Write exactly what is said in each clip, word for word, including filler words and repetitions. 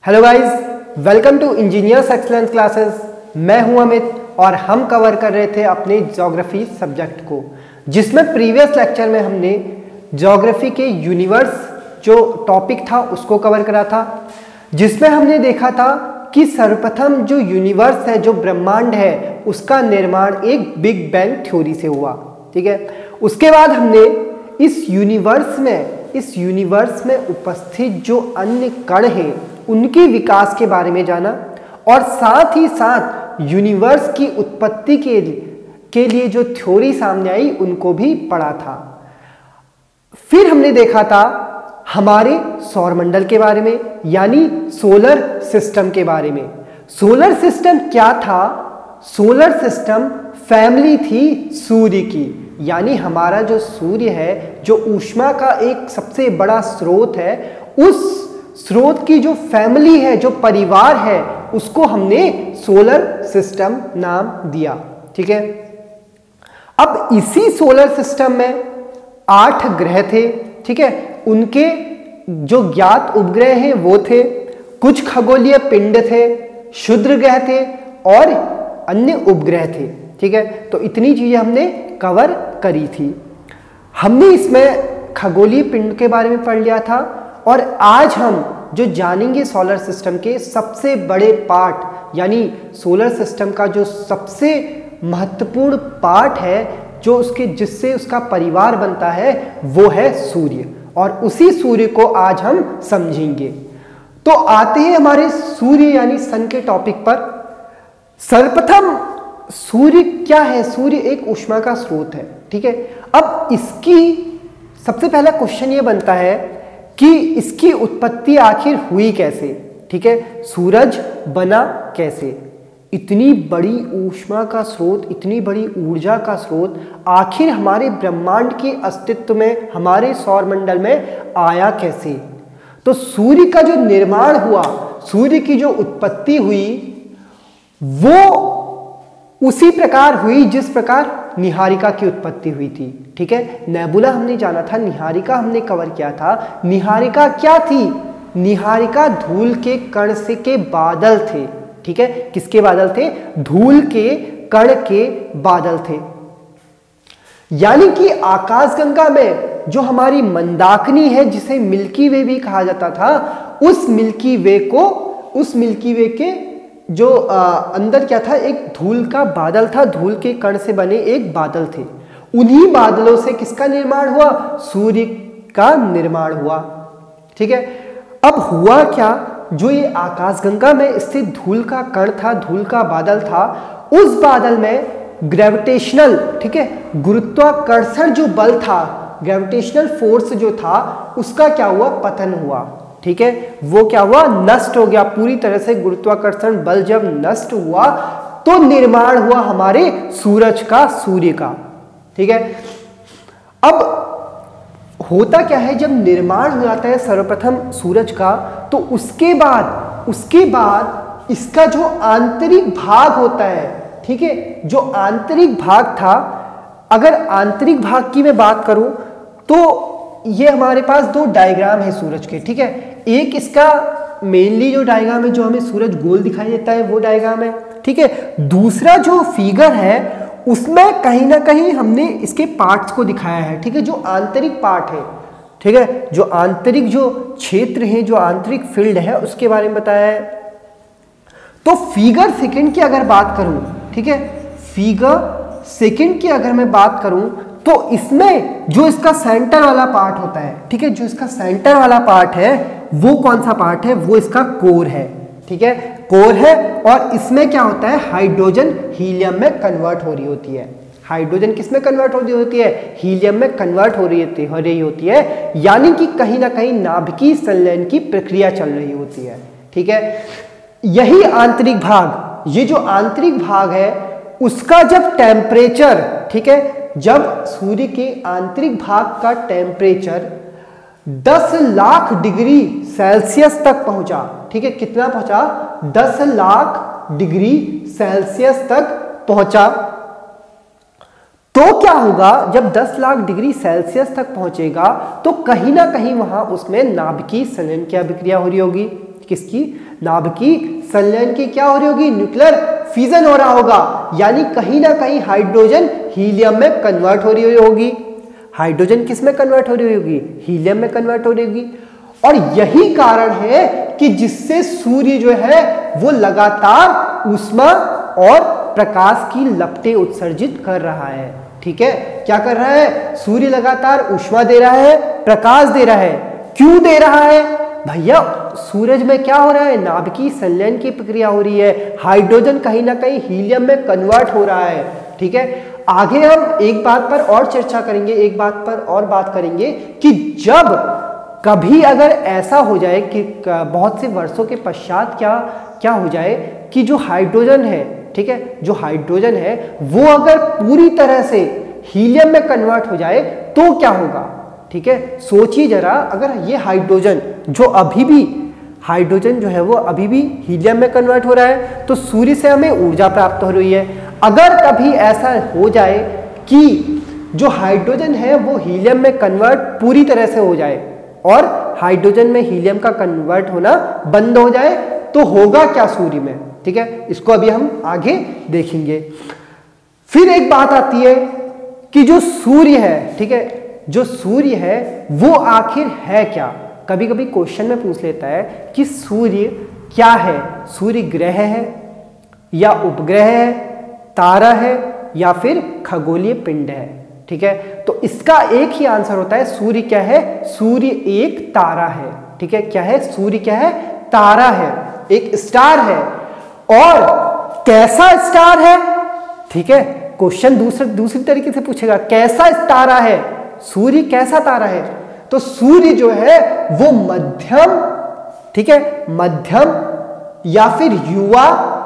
Hello guys, welcome to engineers excellence classes. मैं हूं अमित और हम कवर कर रहे थे अपने ज्योग्राफी सब्जेक्ट को, जिसमें प्रीवियस लेक्चर में हमने ज्योग्राफी के यूनिवर्स जो टॉपिक था उसको कवर करा था, जिसमें हमने देखा था कि सर्वप्रथम जो यूनिवर्स है, जो ब्रह्मांड है, उसका निर्माण एक बिग बैंग थ्योरी से हुआ। ठीक है, उसके बाद हमने इस यूनिवर्स में इस यूनिवर्स में उपस्थित जो अन्य कण हैं उनके विकास के बारे में जाना और साथ ही साथ यूनिवर्स की उत्पत्ति के के लिए जो थ्योरी सामने आई उनको भी पढ़ा था। फिर हमने देखा था हमारे सौरमंडल के बारे में, यानी सोलर सिस्टम के बारे में। सोलर सिस्टम क्या था? सोलर सिस्टम फैमिली थी सूर्य की, यानी हमारा जो सूर्य है, जो ऊष्मा का एक सबसे बड़ा स्रोत है, उस स्रोत की जो फैमिली है, जो परिवार है, उसको हमने सोलर सिस्टम नाम दिया। ठीक है, अब इसी सोलर सिस्टम में आठ ग्रह थे। ठीक है, उनके जो ज्ञात उपग्रह हैं वो थे, कुछ खगोलीय पिंड थे, क्षुद्र ग्रह थे और अन्य उपग्रह थे। ठीक है, तो इतनी चीजें हमने कवर करी थी। हमने इसमें खगोलीय पिंड के बारे में पढ़ लिया था और आज हम जो जानेंगे सोलर सिस्टम के सबसे बड़े पार्ट, यानी सोलर सिस्टम का जो सबसे महत्वपूर्ण पार्ट है, जो उसके जिससे उसका परिवार बनता है, वो है सूर्य, और उसी सूर्य को आज हम समझेंगे। तो आते हैं हमारे सूर्य यानी सन के टॉपिक पर। सर्वप्रथम सूर्य क्या है? सूर्य एक ऊष्मा का स्रोत है। ठीक है, अब इसकी सबसे पहला क्वेश्चन ये बनता है कि इसकी उत्पत्ति आखिर हुई कैसे? ठीक है, सूरज बना कैसे? इतनी बड़ी ऊष्मा का स्रोत, इतनी बड़ी ऊर्जा का स्रोत आखिर हमारे ब्रह्मांड के अस्तित्व में, हमारे सौरमंडल में आया कैसे? तो सूर्य का जो निर्माण हुआ, सूर्य की जो उत्पत्ति हुई, वो उसी प्रकार हुई जिस प्रकार निहारिका की उत्पत्ति हुई थी। ठीक है, नेबुला हमने जाना था, निहारिका हमने कवर किया था। निहारिका क्या थी? निहारिका धूल के कण से के बादल थे। ठीक है, किसके बादल थे? धूल के कण के बादल थे। यानी कि आकाशगंगा में जो हमारी मंदाकिनी है, जिसे मिल्की वे भी कहा जाता था, उस मिल्की वे को उस मिल्की वे के जो आ, अंदर क्या था? एक धूल का बादल था, धूल के कण से बने एक बादल थे। उन्हीं बादलों से किसका निर्माण हुआ? सूर्य का निर्माण हुआ। ठीक है, अब हुआ क्या? जो ये आकाशगंगा में स्थित धूल का कण था, धूल का बादल था, उस बादल में ग्रेविटेशनल, ठीक है, गुरुत्वाकर्षण जो बल था, ग्रेविटेशनल फोर्स जो था, उसका क्या हुआ? पतन हुआ। ठीक है, वो क्या हुआ? नष्ट हो गया पूरी तरह से। गुरुत्वाकर्षण बल जब नष्ट हुआ तो निर्माण हुआ हमारे सूरज का, सूर्य का। ठीक है, अब होता क्या है, जब निर्माण हो जाता है सर्वप्रथम सूरज का, तो उसके बाद उसके बाद इसका जो आंतरिक भाग होता है, ठीक है, जो आंतरिक भाग था, अगर आंतरिक भाग की मैं बात करूं तो ये हमारे पास दो डायग्राम है सूरज के। ठीक है, एक इसका मेनली जो डायग्राम है, जो हमें सूरज गोल दिखाई देता है, वो डायग्राम है। ठीक है, दूसरा जो फिगर है उसमें कहीं ना कहीं हमने इसके पार्ट्स को दिखाया है। ठीक है, जो आंतरिक पार्ट है, ठीक है, जो आंतरिक जो क्षेत्र है, जो आंतरिक फील्ड है, उसके बारे में बताया है। तो फिगर सेकंड की अगर बात करूं, ठीक है, फिगर सेकंड की अगर मैं बात करूं तो इसमें जो इसका सेंटर वाला पार्ट होता है, ठीक है, जो इसका सेंटर वाला पार्ट है, वो कौन सा पार्ट है? वो इसका कोर है। ठीक है, कोर है, और इसमें क्या होता है? हाइड्रोजन हीलियम में कन्वर्ट हो रही होती है। हाइड्रोजन किस में कन्वर्ट हो रही होती है? हीलियम में कन्वर्ट हो रही होती हो रही होती है, यानी कि कहीं ना कहीं नाभिकीय संलयन की प्रक्रिया चल रही होती है। ठीक है, यही आंतरिक भाग, ये जो आंतरिक भाग है, उसका जब टेम्परेचर, ठीक है, जब सूर्य के आंतरिक भाग का टेम्परेचर दस लाख डिग्री सेल्सियस तक पहुंचा, ठीक है, कितना पहुंचा? दस लाख डिग्री सेल्सियस तक पहुंचा, तो क्या होगा? जब दस लाख डिग्री सेल्सियस तक पहुंचेगा तो कहीं ना कहीं वहां उसमें नाभिकीय संलयन की अभिक्रिया हो रही होगी। किसकी? नाभिकीय संलयन की क्या हो रही होगी? न्यूक्लियर फिजन हो रहा होगा, यानी कहीं ना कहीं हाइड्रोजन हीलियम में कन्वर्ट हो रही होगी। हाइड्रोजन किस में कन्वर्ट हो रही होगी? हीलियम में कन्वर्ट हो रही होगी। और यही कारण है कि जिससे सूर्य जो है वो लगातार ऊष्मा और प्रकाश की लपटें उत्सर्जित कर रहा है। ठीक है, क्या कर रहा है? सूर्य लगातार ऊष्मा दे रहा है, प्रकाश दे रहा है। क्यों दे रहा है भैया? सूरज में क्या हो रहा है? नाभिकीय संलयन की प्रक्रिया हो रही है, हाइड्रोजन कहीं ना कहीं हीलियम में कन्वर्ट हो रहा है। ठीक है, आगे हम एक बात पर और चर्चा करेंगे, एक बात पर और बात करेंगे कि जब कभी अगर ऐसा हो जाए कि बहुत से वर्षों के पश्चात क्या क्या हो जाए कि जो हाइड्रोजन है, ठीक है, जो हाइड्रोजन है वो अगर पूरी तरह से हीलियम में कन्वर्ट हो जाए तो क्या होगा? ठीक है, सोचिए जरा, अगर ये हाइड्रोजन जो अभी भी हाइड्रोजन जो है वो अभी भी हीलियम में कन्वर्ट हो रहा है तो सूर्य से हमें ऊर्जा प्राप्त हो रही है। अगर कभी ऐसा हो जाए कि जो हाइड्रोजन है वो हीलियम में कन्वर्ट पूरी तरह से हो जाए और हाइड्रोजन में हीलियम का कन्वर्ट होना बंद हो जाए तो होगा क्या सूर्य में? ठीक है, इसको अभी हम आगे देखेंगे। फिर एक बात आती है कि जो सूर्य है, ठीक है, जो सूर्य है वो आखिर है क्या? कभी कभी क्वेश्चन में पूछ लेता है कि सूर्य क्या है? सूर्य ग्रह है या उपग्रह है, तारा है या फिर खगोलीय पिंड है? ठीक है, तो इसका एक ही आंसर होता है, सूर्य क्या है? सूर्य एक तारा है। ठीक है, क्या है? सूर्य क्या है? तारा है, एक स्टार है। और कैसा स्टार है? ठीक है, क्वेश्चन दूसरे दूसरी तरीके से पूछेगा, कैसा तारा है? सूर्य कैसा तारा है? तो सूर्य जो है वो मध्यम, ठीक है, मध्यम या फिर युवा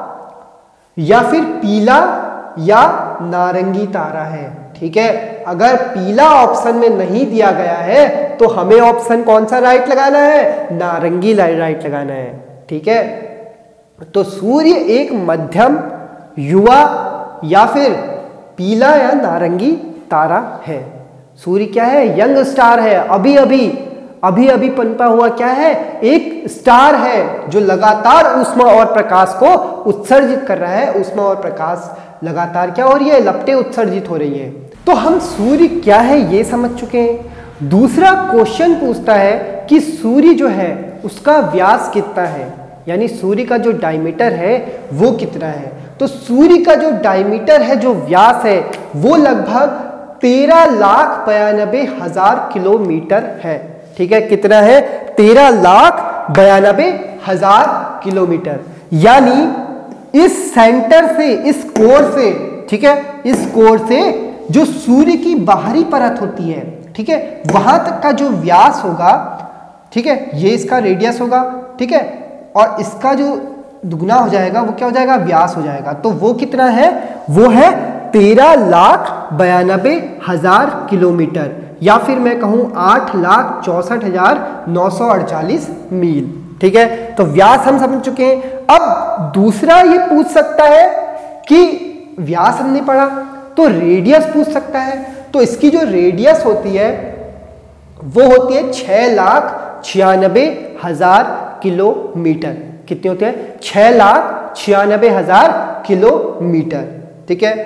या फिर पीला या नारंगी तारा है। ठीक है, अगर पीला ऑप्शन में नहीं दिया गया है तो हमें ऑप्शन कौन सा राइट लगाना है? नारंगी राइट लगाना है। ठीक है, तो सूर्य एक मध्यम, युवा या फिर पीला या नारंगी तारा है। सूर्य क्या है? यंग स्टार है, अभी अभी अभी अभी पनपा हुआ क्या है? एक स्टार है जो लगातार ऊष्मा और प्रकाश को उत्सर्जित कर रहा है। ऊष्मा और प्रकाश लगातार क्या हो रही है? लपटें उत्सर्जित हो रही है। तो हम सूर्य क्या है ये समझ चुके हैं। दूसरा क्वेश्चन पूछता है कि सूर्य जो है उसका व्यास कितना है, यानी सूर्य का जो डायमीटर है वो कितना है। तो सूर्य का जो डायमीटर है, जो व्यास है, वो लगभग तेरह लाख बयानबे हजार किलोमीटर है। ठीक है, कितना है? तेरह लाख बयानबे हजार किलोमीटर। यानी इस सेंटर से, इस कोर से, ठीक है, इस कोर से जो सूर्य की बाहरी परत होती है, ठीक है, वहां तक का जो व्यास होगा, ठीक है, ये इसका रेडियस होगा, ठीक है, और इसका जो दुगना हो जाएगा वो क्या हो जाएगा? व्यास हो जाएगा। तो वो कितना है? वो है तेरह लाख बयानबे हजार किलोमीटर, या फिर मैं कहूं आठ लाख चौसठ हजार नौ सौ अड़चालीस मील। ठीक है, तो व्यास हम समझ चुके हैं। अब दूसरा ये पूछ सकता है कि व्यास हमने पढ़ा तो रेडियस पूछ सकता है। तो इसकी जो रेडियस होती है वो होती है छह लाख छियानबे हजार किलोमीटर। कितनी होती है? छह लाख छियानबे हजार किलोमीटर। ठीक है,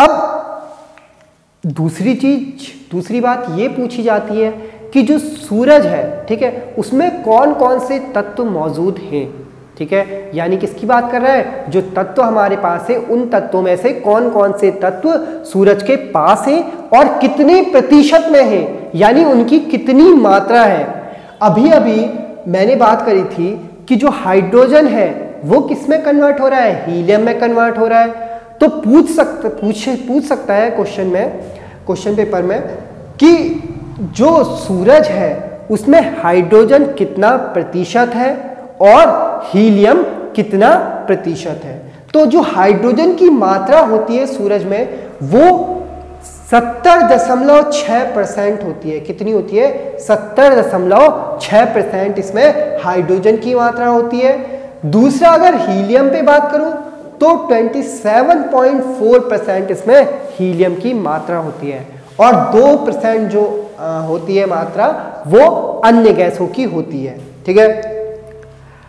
अब दूसरी चीज, दूसरी बात ये पूछी जाती है कि जो सूरज है, ठीक है, उसमें कौन कौन से तत्व मौजूद हैं। ठीक है, यानी किसकी बात कर रहा है? जो तत्व हमारे पास है उन तत्वों में से कौन कौन से तत्व सूरज के पास हैं और कितने प्रतिशत में हैं, यानी उनकी कितनी मात्रा है। अभी अभी मैंने बात करी थी कि जो हाइड्रोजन है वो किस में कन्वर्ट हो रहा है? हीलियम में कन्वर्ट हो रहा है। तो पूछ सकता पूछ पूछ सकता है क्वेश्चन में, क्वेश्चन पेपर में, कि जो सूरज है उसमें हाइड्रोजन कितना प्रतिशत है और हीलियम कितना प्रतिशत है। तो जो हाइड्रोजन की मात्रा होती है सूरज में वो सत्तर दशमलव छह परसेंट होती है। कितनी होती है? सत्तर दशमलव छह परसेंट इसमें हाइड्रोजन की मात्रा होती है। दूसरा, अगर हीलियम पे बात करूं तो सत्ताईस पॉइंट चार परसेंट इसमें हीलियम की मात्रा होती है और दो परसेंट जो आ, होती है मात्रा वो अन्य गैसों की होती है। ठीक है,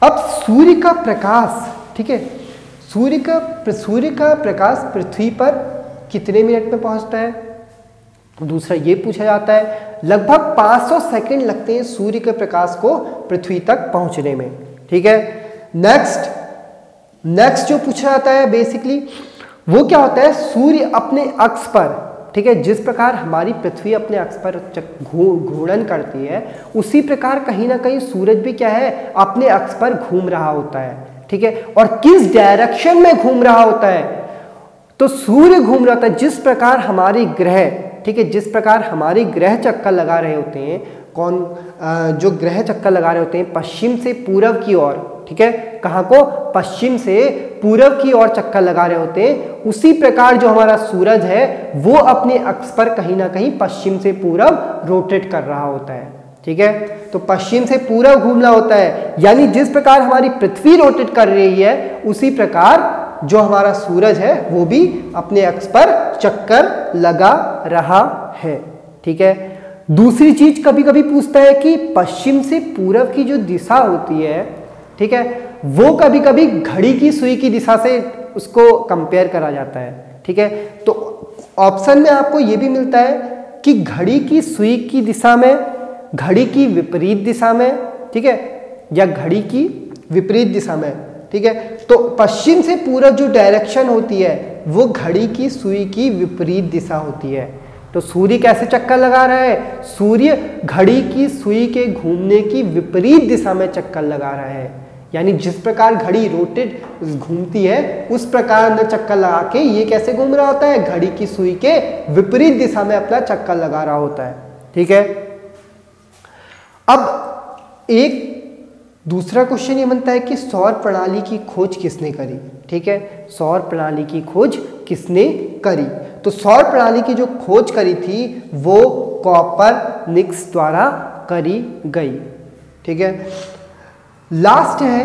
अब सूर्य का प्रकाश, ठीक है, सूर्य का सूर्य का प्रकाश पृथ्वी पर कितने मिनट में पहुंचता है? दूसरा ये पूछा जाता है, लगभग पाँच सौ सेकंड लगते हैं सूर्य के प्रकाश को पृथ्वी तक पहुंचने में, ठीक है। नेक्स्ट नेक्स्ट जो पूछा जाता है बेसिकली वो क्या होता है, सूर्य अपने अक्ष पर, ठीक है, जिस प्रकार हमारी पृथ्वी अपने अक्ष पर घूर्णन करती है, उसी प्रकार कहीं ना कहीं सूरज भी क्या है, अपने अक्ष पर घूम रहा होता है, ठीक है। और किस डायरेक्शन में घूम रहा होता है? तो सूर्य घूम रहा होता है जिस प्रकार हमारी ग्रह, ठीक है, जिस प्रकार हमारी ग्रह चक्कर लगा रहे होते हैं, कौन जो ग्रह चक्कर लगा रहे होते हैं पश्चिम से पूर्व की ओर, ठीक है, कहाँ को? पश्चिम से पूर्व की ओर चक्कर लगा रहे होते हैं, उसी प्रकार जो हमारा सूरज है वो अपने अक्ष पर कहीं ना कहीं पश्चिम से पूर्व रोटेट कर रहा होता है, ठीक है। तो पश्चिम से पूर्व घूमना होता है, यानी जिस प्रकार हमारी पृथ्वी रोटेट कर रही है उसी प्रकार जो हमारा सूरज है वो भी अपने अक्ष पर चक्कर लगा रहा है, ठीक है। दूसरी चीज कभी कभी पूछता है कि पश्चिम से पूर्व की जो दिशा होती है, ठीक है, वो कभी कभी घड़ी की सुई की दिशा से उसको कंपेयर करा जाता है, ठीक है। तो ऑप्शन में आपको ये भी मिलता है कि घड़ी की सुई की दिशा में, घड़ी की विपरीत दिशा में, ठीक है, या घड़ी की विपरीत दिशा में, ठीक है। तो पश्चिम से पूर्व जो डायरेक्शन होती है वो घड़ी की सुई की विपरीत दिशा होती है। तो सूर्य कैसे चक्कर लगा रहा है? सूर्य घड़ी की सुई के घूमने की विपरीत दिशा में चक्कर लगा रहा है, यानी जिस प्रकार घड़ी रोटेट घूमती है उस प्रकार ने चक्कर लगा के ये कैसे घूम रहा होता है? घड़ी की सुई के विपरीत दिशा में अपना चक्कर लगा रहा होता है, ठीक है। अब एक दूसरा क्वेश्चन ये बनता है कि सौर प्रणाली की खोज किसने करी, ठीक है, सौर प्रणाली की खोज किसने करी? तो सौर प्रणाली की जो खोज करी थी वो कॉपरनिकस द्वारा करी गई, ठीक है। लास्ट है,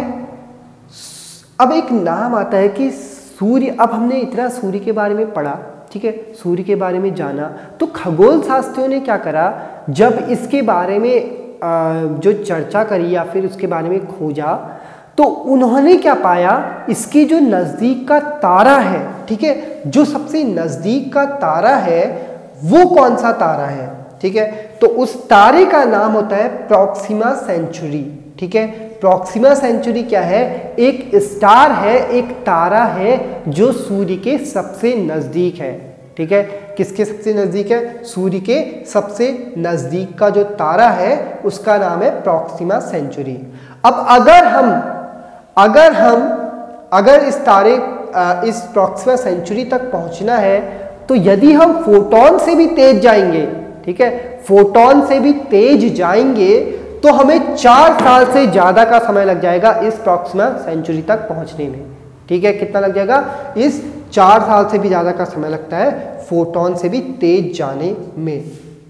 अब एक नाम आता है कि सूर्य, अब हमने इतना सूर्य के बारे में पढ़ा, ठीक है, सूर्य के बारे में जाना, तो खगोल शास्त्रियों ने क्या करा, जब इसके बारे में जो चर्चा करी या फिर उसके बारे में खोजा, तो उन्होंने क्या पाया, इसके जो नज़दीक का तारा है, ठीक है, जो सबसे नज़दीक का तारा है वो कौन सा तारा है, ठीक है, तो उस तारे का नाम होता है प्रॉक्सिमा सेंचुरी, ठीक है। प्रॉक्सिमा सेंचुरी क्या है? एक स्टार है, एक तारा है जो सूर्य के सबसे नज़दीक है, ठीक है। किसके सबसे नज़दीक है? सूर्य के सबसे नज़दीक का जो तारा है उसका नाम है प्रॉक्सिमा सेंचुरी। अब अगर हम अगर हम अगर इस तारे इस प्रॉक्सिमा सेंचुरी तक पहुंचना है तो यदि हम फोटोन से भी तेज जाएंगे, ठीक है, फोटोन से भी तेज जाएंगे तो हमें चार साल से ज़्यादा का समय लग जाएगा इस प्रॉक्सिमा सेंचुरी तक पहुंचने में, ठीक है। कितना लग जाएगा? इस चार साल से भी ज़्यादा का समय लगता है फोटोन से भी तेज जाने में।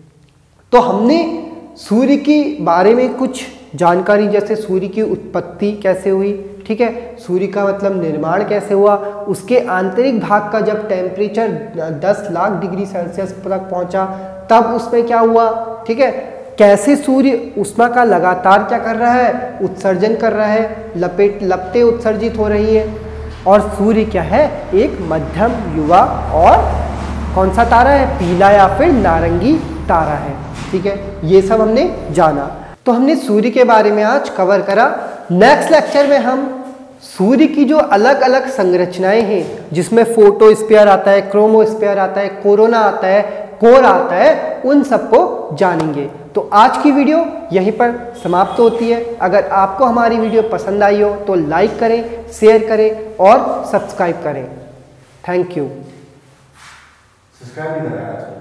तो हमने सूर्य के बारे में कुछ जानकारी, जैसे सूर्य की उत्पत्ति कैसे हुई, ठीक है, सूर्य का मतलब निर्माण कैसे हुआ, उसके आंतरिक भाग का जब टेम्परेचर दस लाख डिग्री सेल्सियस तक पहुंचा तब उसमें क्या हुआ, ठीक है, कैसे सूर्य ऊष्मा का लगातार क्या कर रहा है, उत्सर्जन कर रहा है, लपेट लपटें उत्सर्जित हो रही है, और सूर्य क्या है, एक मध्यम युवा और कौन सा तारा है, पीला या फिर नारंगी तारा है, ठीक है। ये सब हमने जाना। तो हमने सूर्य के बारे में आज कवर करा। नेक्स्ट लेक्चर में हम सूर्य की जो अलग अलग संरचनाएं हैं, जिसमें फोटोस्फीयर आता है, क्रोमोस्फीयर आता है, कोरोना आता है, कोर आता है, उन सबको जानेंगे। तो आज की वीडियो यहीं पर समाप्त होती है। अगर आपको हमारी वीडियो पसंद आई हो तो लाइक करें, शेयर करें और सब्सक्राइब करें। Thank you. सब्सक्राइब नहीं करा।